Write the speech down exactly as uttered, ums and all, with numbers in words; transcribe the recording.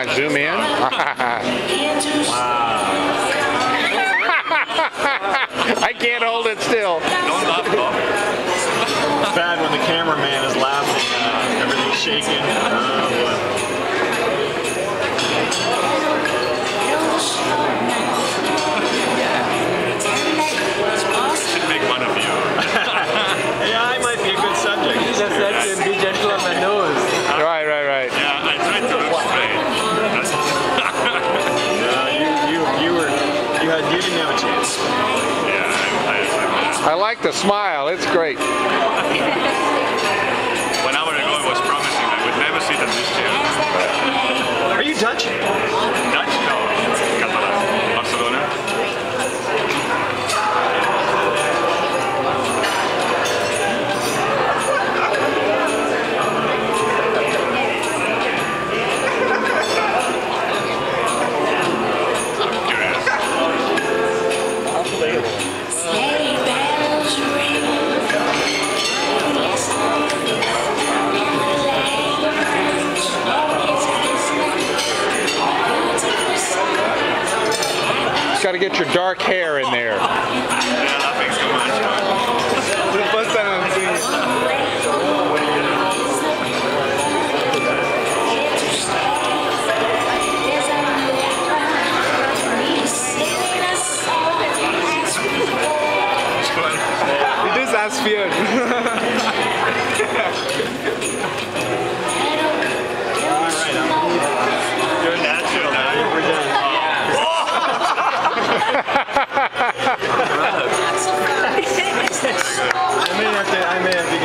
zoom in. Wow. I can't hold it still. Don't laugh, Bob. It's bad when the cameraman is laughing and uh, everything's shaking. Uh, Should make fun of you. yeah, I might be a good subject. Just said to be gentle on the nose. Right, right, right. Yeah, I tried to look straight. That's No, you, you, you were, you had, you didn't have a chance. yeah, I, I, I like the smile. It's great. One hour ago I was promising I would never sit on this chair. Are you Dutch? Dutch? No. Catalan. Barcelona. I'm curious. Sleigh bells ring. Just got to get your dark hair in there. Yeah, laughing too much. The first time I'm seeing it. It is as feared. You're natural, man. We're done. I may have to, I may have to